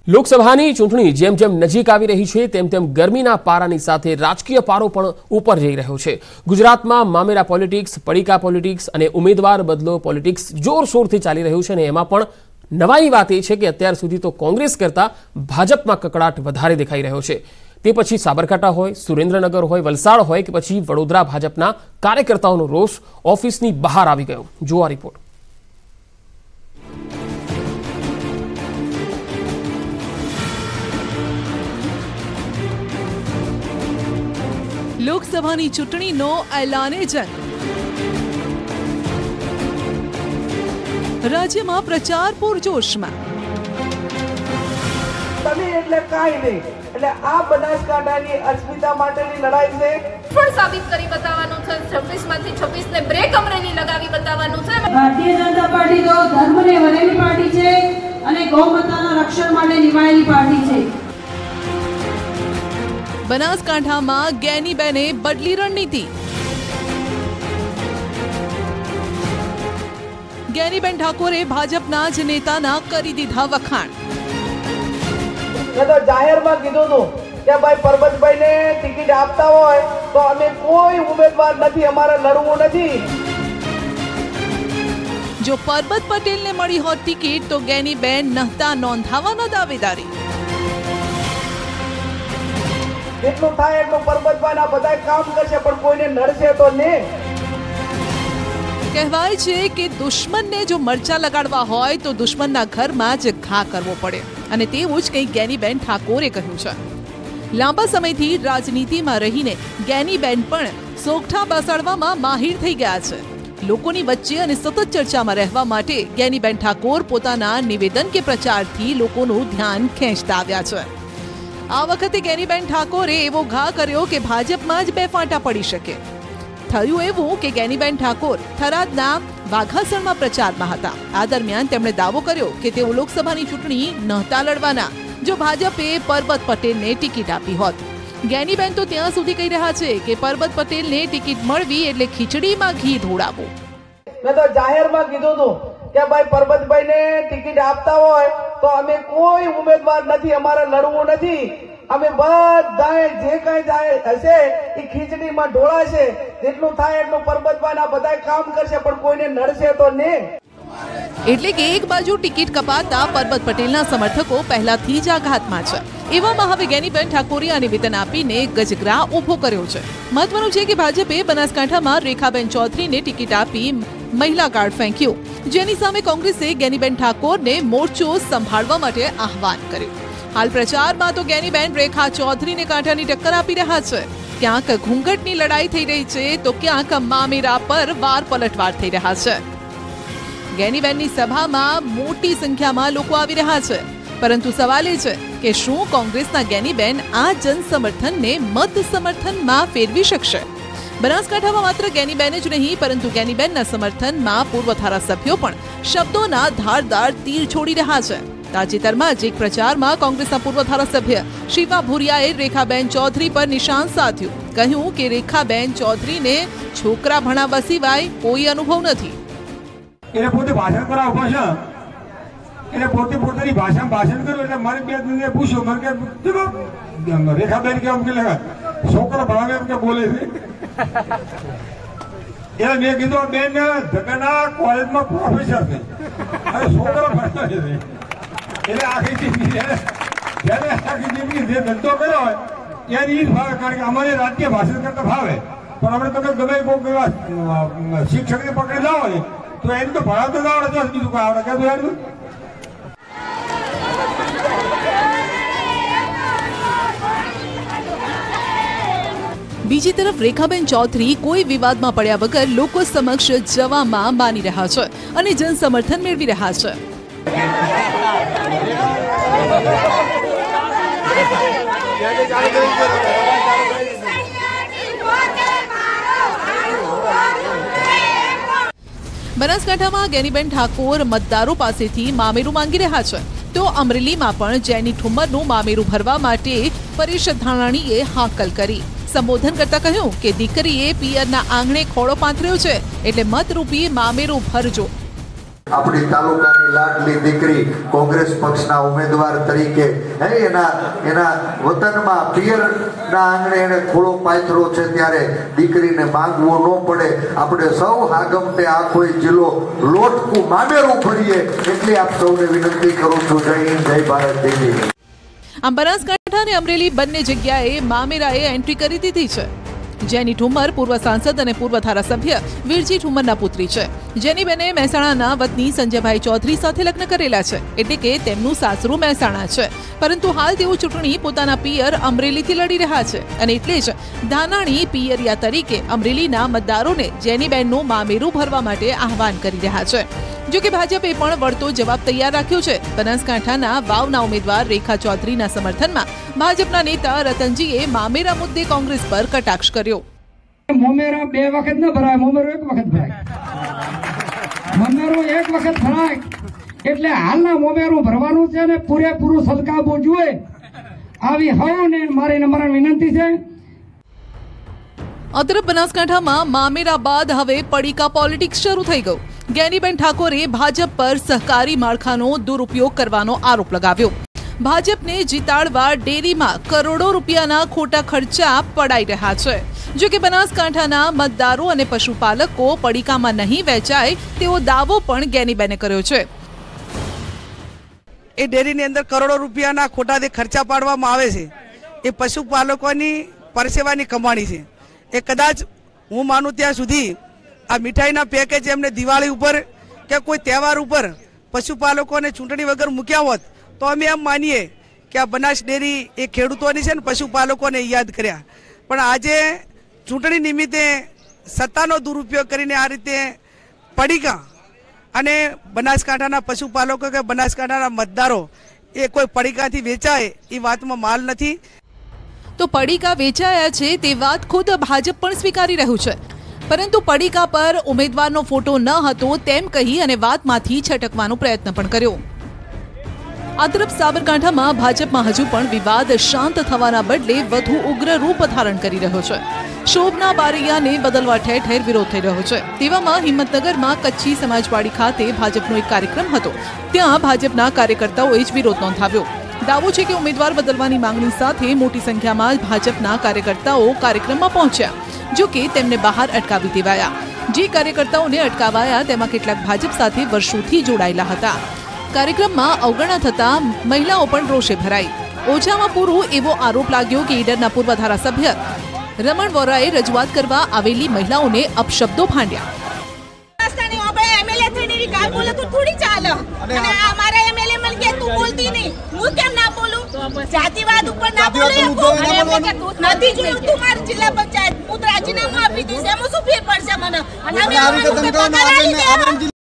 લોકસભાની ચૂંટણી જેમ જેમ નજીક આવી રહી છે તેમ તેમ ગરમીના પારાની સાથે રાજકીય પારો પણ ઉપર જઈ રહ્યો છે। ગુજરાતમાં મામેરા પોલિટિક્સ, પડીકા પોલિટિક્સ અને ઉમેદવાર બદલો પોલિટિક્સ જોરશોરથી ચાલી રહ્યું છે અને એમાં પણ નવાઈની વાત એ છે કે અત્યાર સુધી તો કોંગ્રેસ કરતાં ભાજપમાં કકડાટ વધારે દેખાઈ રહ્યો છે। તે પછી સાબરકાંઠા હોય, સુરેન્દ્રનગર હોય, વલસાડ હોય કે પછી વડોદરા ભાજપના કાર્યકર્તાઓનો રોષ ઓફિસની બહાર આવી ગયો। જુઓ આ રિપોર્ટ। લોકસભાની ચૂંટણીનો એલાને જંગ। રાજ્યમાં પ્રચાર પૂરજોશમાં। તમે એટલે કાઈ નહીં, એટલે આ બનાસકાંઠાની અસ્મિતા માટેની લડાઈ છે પણ સાબિત કરી બતાવવાનું છે। 26 માંથી 26 ને બ્રેક અમરેલી લગાવી બતાવવાનું છે। ભારતીય જનતા પાર્ટી તો ધર્મને વરેલી પાર્ટી છે અને ગૌમાતાના રક્ષણ માટે નિમાયેલી પાર્ટી છે। બનાસકાંઠામાં ગેનીબેને બદલી રણનીતિ। ગેનીબેન ઠાકોરે ભાજપના જ નેતાના કરી દીધા વખાણ। મેં તો જાહેરમાં કીધું હતું કે ભાઈ પરબતભાઈને ટિકિટ આપતા હોય તો અમે કોઈ ઉમેદવાર નથી, અમારે લડવું નથી। જો પરબત પટેલને મળી હોત ટિકિટ તો ગેનીબેન નહોતા નોંધાવાના દાવેદારી। જેટલું થાય એટલું પરબતભાઈના બધા કામ કરશે પણ કોઈને નડશે તો નહીં। કહેવાય છે કે દુશ્મનને જો મરચા લગાડવા હોય તો દુશ્મનના ઘરમાં જ ઘા કરવો પડે અને તેવું જ કંઈ ગેનીબેન ઠાકોરે કહ્યું છે। લાંબા સમયથી રાજનીતિમાં રહીને ગેનીબેન પણ સોગઠા બેસાડવામાં માહિર થઈ ગયા છે। લોકોની વચ્ચે અને સતત ચર્ચામાં રહેવા માટે ગેનીબેન ઠાકોર પોતાના નિવેદન કે પ્રચારથી લોકોનું ધ્યાન ખેંચતા આવ્યા છે। આ વખતે ગેનીબેન ઠાકોરે એવો ઘા કર્યો કે ભાજપમાં જ બે ફાંટા પડી શકે। થયું એવું કે ગેનીબેન ઠાકોર થરાદના વાઘાસણમાં પ્રચારમાં હતા। આ દરમિયાન તેમણે દાવો કર્યો કે તેઓ લોકસભાની ચૂંટણી નહોતા લડવાના જો ભાજપે પરબત પટેલને ટિકિટ આપી હોત। ગેનીબેન તો ત્યાં સુધી કહી રહ્યા છે કે પરબત પટેલને ટિકિટ મળવી એટલે ખીચડીમાં ઘી ઢોળાવવું। મેં તો જાહેરમાં કીધું હતું કે ભાઈ પરબતભાઈને ટિકિટ આપતા હોય તો અમે કોઈ ઉમેદવાર નથી, અમારે લડવું નથી। અમે બધાએ જે કઈ જાય હશે એ ખીચડીમાં ઢોળાશે। જેટલું થાય એટલું પરબતભાઈના બધા કામ કરશે પણ કોઈને નડશે તો નહીં। એટલે કે એક બાજુ ટિકિટ કપાતા પરબત પટેલના સમર્થકો પહેલાથી જ આઘાતમાં છે। એવામાં હવે ગેનીબેન ઠાકોરે આ નિવેદન આપીને ગજગરા ઊભો કર્યો છે। મહત્વનું છે કે ભાજપે બનાસકાંઠામાં રેખાબેન ચૌધરીને ટિકિટ આપી મહિલા કાર્ડ ફેંક્યું, જેની સામે કોંગ્રેસે ગેનીબેન ઠાકોરને મોરચો સંભાળવા માટે આહવાન કર્યું। હાલ પ્રચારમાં તો ગેનીબેન રેખા ચૌધરીને કાંટાની ટક્કર આપી રહ્યા છે। ક્યાંક ઘૂંઘટની લડાઈ થઈ રહી છે તો ક્યાંક મામેરા પર વાર પલટવાર થઈ રહ્યા છે। ગેનીબેનની સભામાં મોટી સંખ્યામાં લોકો આવી રહ્યા છે, પરંતુ સવાલ એ છે કે શું કોંગ્રેસના ગેનીબેન આ જન સમર્થનને મત સમર્થનમાં ફેરવી શકશે? બનાસકાંઠામાં માત્ર ગેનીબેન જ નહીં પરંતુ ગેનીબેનના સમર્થનમાં પૂર્વ ધારાસભ્યો પણ શબ્દોના ધારદાર તીર છોડી રહ્યા છે। તાજેતરમાં જ એક પ્રચારમાં કોંગ્રેસના પૂર્વ ધારાસભ્ય શિવા ભુરિયાએ રેખાબેન ચૌધરી પર નિશાન સાધ્યું। કહ્યું કે રેખાબેન ચૌધરીને છોકરા ભણાવવા સિવાય કોઈ અનુભવ નથી। એને પોતે ભાષણ કરવા ઉભા છે, એને પોતે પોતાની ભાષામાં ભાષણ કર્યું એટલે મારે બે દિને પૂછ્યું મને કે રેખાબેન કે અમને લગા છોકરો ભણાવે એમ કે બોલે છે। એટલે મેં કીધું બેન જગન્ના કોલેજમાં પ્રોફેસર છે અને છોકરો ભણાવે છે। એટલે આખી જિંદગી જ્યારે આખી જિંદગી જે ધંધો કર્યો હોય ત્યારે એ જ ભાવે, કારણ કે અમારે રાજકીય ભાષણ કરતા ભાવે પણ આપણે તમે ગમે કોઈ શિક્ષકને પકડી લાવો ને તો એને તો ભણાવતો જ આવડે, બીજું કોઈ આવડે કે યાર। બીજી તરફ રેખાબેન ચૌધરી કોઈ વિવાદમાં પડ્યા વગર લોકો સમક્ષ જવામાં માની રહ્યા છે અને જન સમર્થન મેળવી રહ્યા છે। બનાસકાંઠામાં ગેનીબેન ઠાકોર મતદારો પાસેથી મામેરું માંગી રહ્યા છે તો અમરેલીમાં પણ જેની ઠુમ્મરનું મામેરું ભરવા માટે પરેશ ધાનાણીએ હાકલ કરી। સંબોધન કરતા કહ્યું કે દીકરીએ પિયરના આંગણે ખોળો પાથર્યો છે એટલે મતરૂપી મામેરું ભરજો। આપણી તાલુકાની લાડલી દીકરી કોંગ્રેસ પક્ષના ઉમેદવાર તરીકે એના વતનમાં પિયરના આંગણે એને ખોળો પાથરો છે, ત્યારે દીકરીને માંગવું ન પડે. આપણે સૌ હાગમતે આ કોઈ જિલ્લો લોટકું મામેરું ભરીએ એટલી આપ સૌને વિનંતી કરું છું. જય હિન્દ, જય ભારત, જય જય. આમ બનાસકાંઠા અને અમરેલી બંને જગ્યાએ મામેરાએ એન્ટ્રી કરી દીધી છે. જેની ઠુમ્મર પૂર્વ સાંસદ અને પૂર્વ ધારાસભ્ય વીરજી ઠુમ્મરના પુત્રી છે. જેનીબેને મહેસાણાના વતની સંજયભાઈ ચૌધરી સાથે લગ્ન કરેલા છે, એટલે કે તેમનું સાસરું મહેસાણા છે, પરંતુ હાલ તેઓ ચૂંટણી પોતાના પિયર અમરેલીથી લડી રહ્યા છે અને એટલે જ ધાનાણી પિયરિયા તરીકે અમરેલીના મતદારોને જેનીબેનનું મામેરું ભરવા માટે આહવાન કરી રહ્યા છે. જો કે ભાજપે પણ વળતો જવાબ તૈયાર રાખ્યો છે. બનાસકાંઠાના વાવના ઉમેદવાર રેખા ચૌધરીના સમર્થનમાં ભાજપના નેતા રતનજીએ મામેરા મુદ્દે કોંગ્રેસ પર કટાક્ષ કર્યો. મોમેરા 2 વખત ન ભરાય, મોમેરો 1 વખત ભરાય. મોમેરો 1 વખત ભરાય એટલે હાલના મોમેરું ભરવાનું છે ને પૂરેપૂરું સલકાવવું જોઈએ. આવી હવને મારી વિનંતી છે. અતરફ બનાસકાંઠામાં મામેરા બાદ હવે પડીકા પોલિટિક્સ શરૂ થઈ ગયું. જ્ઞાનીબેન ઠાકોરે ભાજપ પર સહકારી માળખાનો દુરુપયોગ કરવાનો આરોપ લગાવ્યો. ભાજપને જીતાડવા ડેરીમાં કરોડો રૂપિયાના ખોટા ખર્ચા પડાઈ રહ્યા છે. જો કે બનાસકાંઠાના મતદારો અને પશુપાલકો પડીકામાં નહીં વેચાય તેવો દાવો પણ જ્ઞાનીબેને કર્યો છે. એ ડેરીની અંદર કરોડો રૂપિયાના ખોટા ખર્ચા પાડવામાં આવે છે. એ પશુપાલકોની પરસેવાની કમાણી છે. એ કદાચ હું માનું ત્યાં સુધી આ મીઠાઈના પેકેજ એમને દિવાળી ઉપર કે કોઈ તહેવાર ઉપર પશુપાલકોને ચૂંટણી વગર મૂક્યા હોત તો અમે એમ માનીએ કે આ બનાસ ડેરી એ ખેડૂતોની છે ને પશુપાલકોને યાદ કર્યા. પણ આજે ચૂંટણી નિમિત્તે સત્તાનો દુરુપયોગ કરીને આ રીતે પડીકા અને બનાસકાંઠાના પશુપાલકો કે બનાસકાંઠાના મતદારો એ કોઈ પડીકાથી વેચાય એ વાતમાં માલ નથી. તો પડીકા વેચાયા છે તે વાત ખુદ ભાજપ પણ સ્વીકારી રહ્યું છે, પરંતુ પડીકા પર ઉમેદવારનો ફોટો ન હતો તેમ કહી અને વાતમાંથી છટકવાનો પ્રયત્ન પણ કર્યો. આ તરફ સાબરકાંઠામાં ભાજપમાં હજુ પણ વિવાદ શાંત થવાના બદલે વધુ ઉગ્ર રૂપ ધારણ કરી રહ્યો છે. શોભના બારૈયાને બદલવા ઠેર ઠેર વિરોધ થઈ રહ્યો છે. તેવામાં હિંમતનગરમાં કચ્છી સમાજવાડી ખાતે ભાજપનો એક કાર્યક્રમ હતો. ત્યાં ભાજપના કાર્યકર્તાઓએ જ વિરોધ નોંધાવ્યો. દાવો છે કે ઉમેદવાર બદલવાની માંગણી સાથે મોટી સંખ્યામાં ભાજપના કાર્યકર્તાઓ કાર્યક્રમમાં પહોંચ્યા. જો કે તેમને બહાર અટકાવી દેવાયા. જે કાર્યકર્તાઓને અટકાવાયા તેમાં કેટલાક ભાજપ સાથે વર્ષોથી જોડાયેલા હતા. કાર્યક્રમમાં અવગણના થતા મહિલાઓ પણ રોષે ભરાઈ. ઓછામાં પૂરું એવો આરોપ લાગ્યો કે ઈડરના પૂર્વ ધારાસભ્ય રમણ વોરાએ રજૂઆત કરવા આવેલી મહિલાઓને અપશબ્દો ભાંડ્યા. જાતિવાદ ઉપર ના બોલે નથી જોયું તમારી જિલ્લા પંચાયત હું રાજીનામું આપી દઈશ એમાં શું ફેર પડશે મને અને